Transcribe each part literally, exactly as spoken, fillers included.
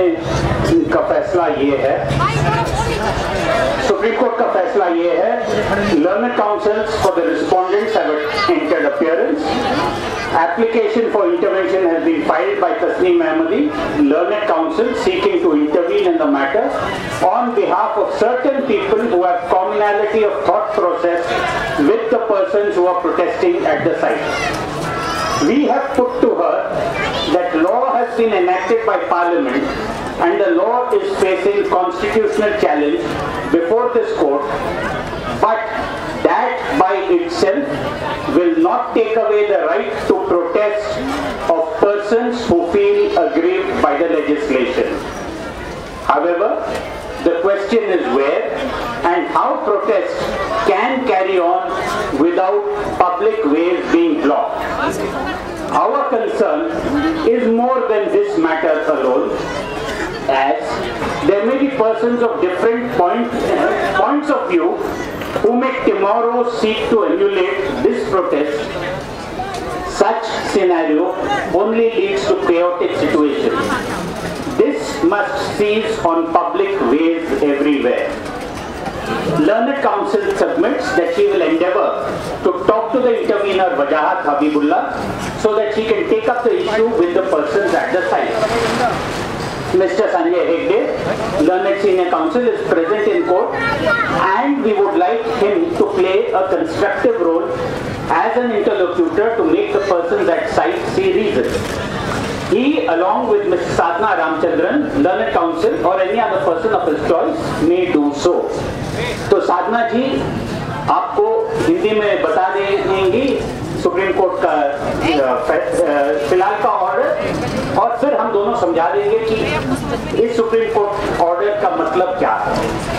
में का फैसला ये है, सुप्रीम कोर्ट का फैसला ये है, learned counsels for the respondents have entered appearance, application for intervention has been filed by Tasneem Ahmadi, learned counsel seeking to intervene in the matter on behalf of certain people who have commonality of thought process with the persons who are protesting at the site. We have put to her that law has been enacted by Parliament and the law is facing constitutional challenge before this court, but that by itself will not take away the right to protest of persons who feel aggrieved by the legislation. However, the question is where and how protests can carry on without public ways being blocked. Our concern is more than this matter alone, as there may be persons of different point, uh, points of view who may tomorrow seek to emulate this protest. Such scenario only leads to chaotic situation. This must cease on public ways everywhere. Learned counsel submits that she will endeavor to talk to the intervener Wajahat Habibullah so that she can take up the issue with the persons at the site. Mister Sanjay Hegde, learned senior counsel, is present in court and we would like him to play a constructive role as an interlocutor to make the persons at site see reason. He, along with Miz Sadhna Ramchandran, learned counsel, or any other person of his choice, may do so. तो साधना जी आपको हिंदी में बता देंगी supreme court का फिलहाल का order, और फिर हम दोनों समझा देंगे कि इस सुप्रीम कोर्ट ऑर्डर का मतलब क्या है।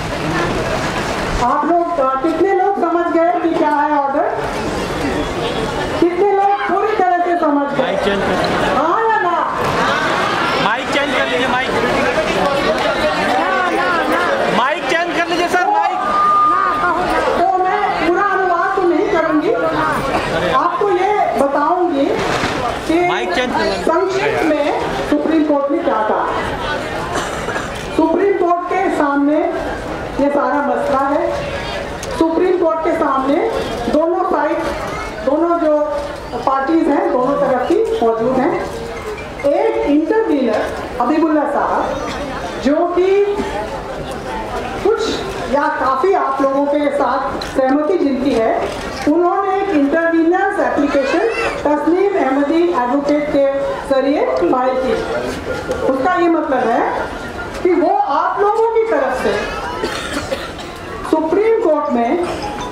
आप लोग कितने लोग समझ गए कि क्या है ऑर्डर? कितने लोग पूरी तरह से समझ गए? हाँ या ना? माइक चेंज कर लीजिए, माइक माइक चेंज कर लीजिए सर, माइक। तो मैं पूरा अनुवाद तो नहीं करूंगी, आपको ये बताऊंगी कि संक्षिप्त में सुप्रीम कोर्ट ने क्या कहा। सुप्रीम कोर्ट के सामने ये सारा मसला है। सुप्रीम कोर्ट के सामने दोनों साइड, दोनों जो पार्टीज हैं, दोनों तरफ की मौजूद हैं। एक इंटरवीनर हबीबुल्ला साहब, जो कि कुछ या काफ़ी आप लोगों के साथ सहमति जिनकी है, उन्होंने एक interveners application Tasneem Ahmadi advocate के जरिए फाइल की। उसका ये मतलब है कि वो आप लोगों की तरफ से सुप्रीम कोर्ट में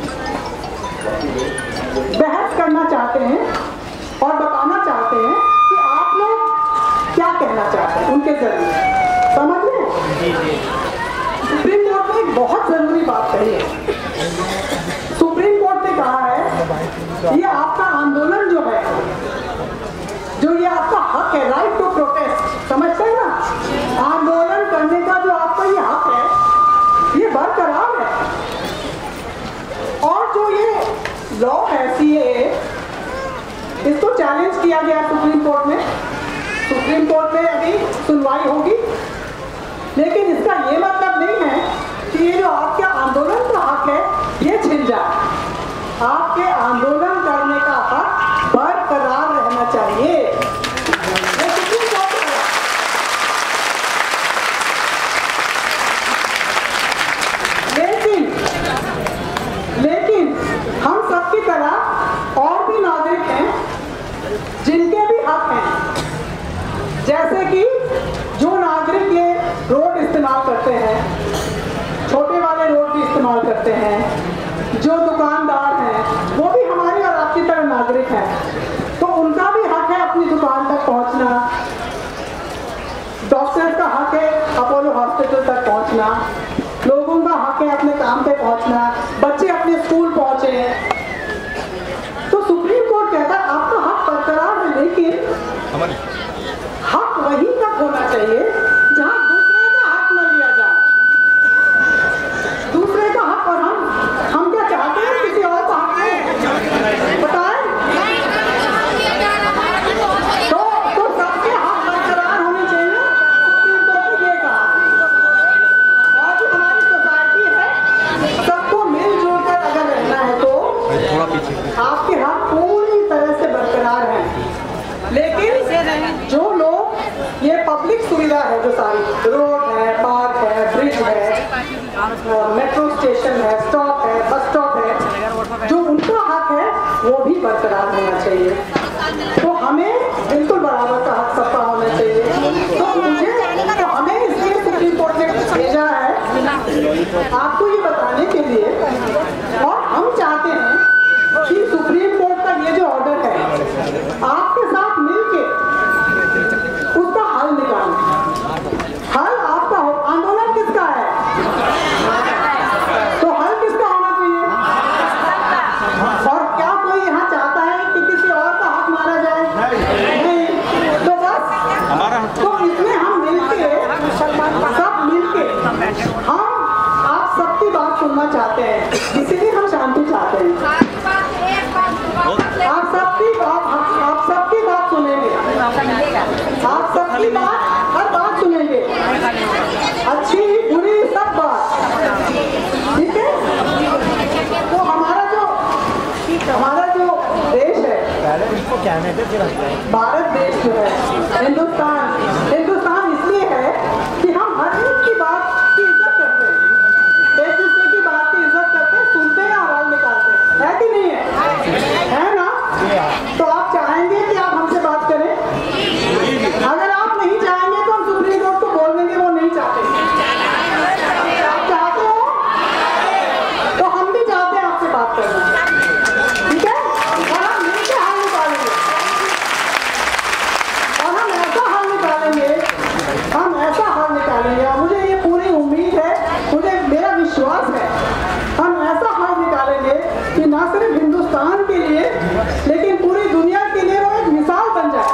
बहस करना चाहते हैं और बताना चाहते हैं कि आप लोग क्या कहना चाहते हैं उनके जरिए। समझ लें, सुप्रीम कोर्ट ने एक बहुत जरूरी बात कही है। सुप्रीम कोर्ट ने कहा है ये आपका आंदोलन जो है, जो ये आपका हक है, राइट टू प्रोटेस्ट, समझते हैं ना, आंदोलन करने का जो आपका ये हक है, ये बरकरार है। और जो ये लॉ है सी ए ए, इसको चैलेंज किया गया सुप्रीम कोर्ट में। सुप्रीम कोर्ट में अभी सुनवाई होगी, लेकिन इसका ये मतलब नहीं है कि ये जो आपके आंदोलन का हक है ये छिन जाए। आपके आंदोलन करने का हक बरकरार रहना चाहिए। ये सुप्रीम कोर्ट है। लेकिन लेकिन हम सबकी तरह और भी नागरिक हैं जिनके भी हक हैं। जैसे कि जो नागरिक ये रोड इस्तेमाल करते हैं, छोटे वाले रोड भी इस्तेमाल करते हैं, जो दुकानदार हैं वो भी हमारी और आपकी तरह नागरिक हैं, तो उनका भी हक है अपनी दुकान तक पहुंचना। डॉक्टर का हक है अपोलो हॉस्पिटल तक पहुंचना, लोगों का हक है अपने काम पे पहुंचना, बच्चे अपने स्कूल पहुंचे। तो सुप्रीम कोर्ट कहता है आपका हक बरकरार है, लेकिन हक वहीं तक होना चाहिए जहां दूसरे का हक न लिया जाए। दूसरे का हक, और हम हम क्या चाहते हैं किसी और का हक नहीं बताएं। तो तो सबके हक बरकरार होने चाहिए। सुप्रीम कोर्ट ने रोड है, पार्क है, ब्रिज है, मेट्रो स्टेशन है, स्टॉप है, बस स्टॉप है, जो उनका हक है वो भी बरकरार होना चाहिए। तो हमें बिल्कुल बराबर का हक सबका होना चाहिए। तो मुझे तो हमें इसलिए सुप्रीम कोर्ट ने भेजा है आपको ये बताने के लिए, और हम चाहते हैं कि सुप्रीम कोर्ट का ये जो ऑर्डर है आपके साथ मिलके उसका हल निकालें। हल आपका हो, आंदोलन किसका है? तो हल किसका होना चाहिए? और क्या कोई यहाँ चाहता है कि किसी और का हक मारा जाए? नहीं। तो बस तो इसमें हम मिलके सब मिलके हम आप सबकी बात सुनना चाहते हैं, इसीलिए हम शांति चाहते हैं। आप सबकी बात आप सबकी बात सुनेंगे, आप सबकी बात हर बात सुनेंगे, अच्छी बुरी सब बात, ठीक है? तो हमारा जो हमारा जो देश है, भारत देश जो है, हिंदुस्तान हिंदुस्तान इसलिए है कि हम हर एक की बात की इज्जत करते हैं, एक दूसरे की बात की इज्जत करते हैं, सुनते हैं, आवाज निकालते हैं, है कि नहीं है? है ना? तो आप चाहेंगे कि आप हमसे बात करें? अगर आप नहीं चाहेंगे तो हम सुप्रीम कोर्ट को बोल देंगे वो नहीं चाहते। आप चाहते हो तो हम भी चाहते हैं आपसे बात करना, ठीक है? और हम मिलकर हल निकालेंगे, और हम ऐसा हल निकालेंगे, हम ऐसा हल निकालेंगे, और मुझे ये पूरी उम्मीद है, मुझे मेरा विश्वास है, हम ऐसा हल निकालेंगे कि ना सिर्फ हिंदुस्तान के लिए लेकिन पूरी दुनिया के लिए वो एक मिसाल बन जाए।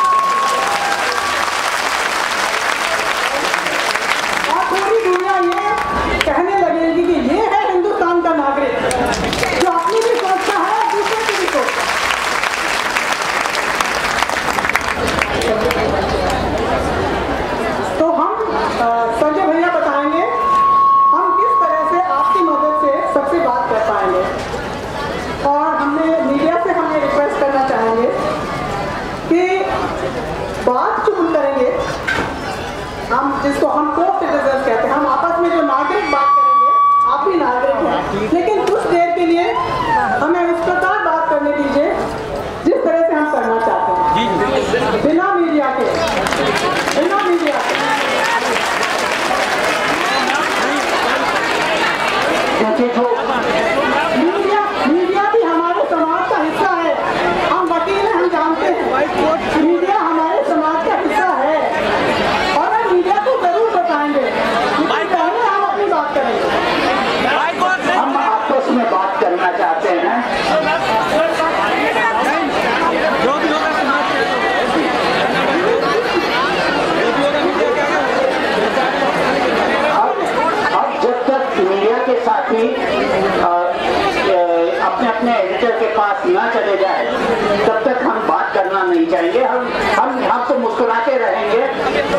और पूरी दुनिया ये कहने लगेगी कि ये है हिंदुस्तान का नागरिक जो अपनी भी सोचता है और दूसरे की भी सोचता है। तो हम संजय भैया बताएंगे हम किस तरह से आपकी मदद से सबसे बात कर पाएंगे, और हमने मीडिया से हमें रिक्वेस्ट करना चाहेंगे कि बात जो हम करेंगे, हम जिसको हम को सिटीजन कहते हैं, हम आपस में जो नागरिक बात करेंगे, आप भी नागरिक हैं, लेकिन कुछ देर के लिए हमें उस प्रकार बात करने दीजिए जिस तरह से हम करना चाहते हैं, बिना मीडिया के, बिना मीडिया के। मीडिया मीडिया भी हमारे समाज का हिस्सा है, हम वकील हैं, हम जानते हैं मीडिया हमारे समाज का हिस्सा है, और हम मीडिया को जरूर बताएंगे, लेकिन पहले हम अपनी बात करेंगे। हम आपस में बात करना चाहते हैं। अब जब तक मीडिया के साथी अपने अपने एडिटर के पास न चले जाए तब तक हम बात करना नहीं चाहेंगे। हम हम आपको मुस्कुराते रहेंगे